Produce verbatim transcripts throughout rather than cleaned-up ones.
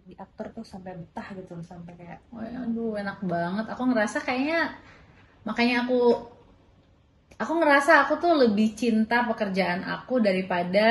di aktor tuh sampai betah gitu loh, sampai kayak Oh, aduh enak banget. Aku ngerasa kayaknya makanya aku aku ngerasa aku tuh lebih cinta pekerjaan aku daripada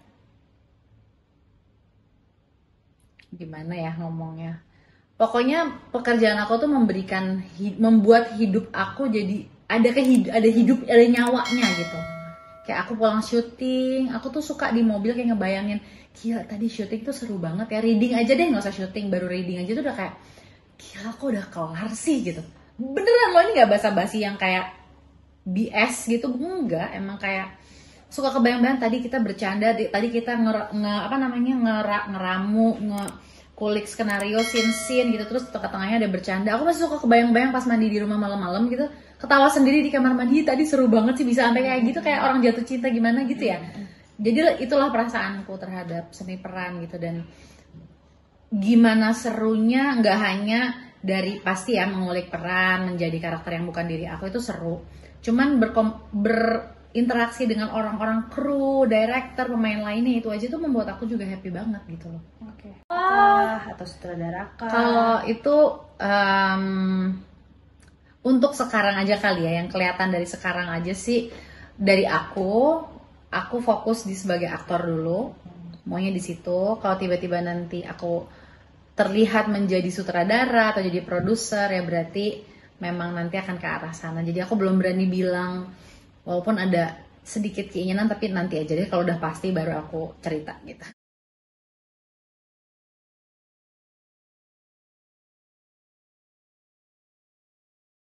gimana ya ngomongnya. Pokoknya pekerjaan aku tuh memberikan hi- membuat hidup aku jadi ada kehid ada hidup ada nyawanya gitu. Kayak aku pulang syuting, aku tuh suka di mobil kayak ngebayangin, gila tadi syuting tuh seru banget ya. Reading aja deh, nggak usah syuting, baru reading aja tuh udah kayak gila kok udah kelar sih gitu. Beneran loh, ini nggak basa-basi yang kayak B S gitu, enggak, emang kayak suka kebayang-bayang tadi kita bercanda, tadi kita nger, nge, apa namanya ngerak ngeramu nge kulik skenario scene-scene gitu, terus tengah-tengahnya ada bercanda. Aku masih suka kebayang-bayang pas mandi di rumah malam-malam gitu, ketawa sendiri di kamar mandi, tadi seru banget sih bisa sampai kayak gitu, kayak orang jatuh cinta gimana gitu ya. Jadi itulah perasaanku terhadap seni peran gitu. Dan gimana serunya nggak hanya dari pasti ya mengulik peran menjadi karakter yang bukan diri aku, itu seru, cuman berkom, berinteraksi dengan orang-orang kru, director, pemain lainnya, itu aja tuh membuat aku juga happy banget gitu loh. oke. Kah atau sutradara kah? Kalau itu em, untuk sekarang aja kali ya, yang kelihatan dari sekarang aja sih, dari aku aku fokus di sebagai aktor dulu, maunya di situ. Kalau tiba-tiba nanti aku terlihat menjadi sutradara atau jadi produser, ya berarti memang nanti akan ke arah sana. Jadi aku belum berani bilang, walaupun ada sedikit keinginan, tapi nanti aja deh, kalau udah pasti baru aku cerita gitu.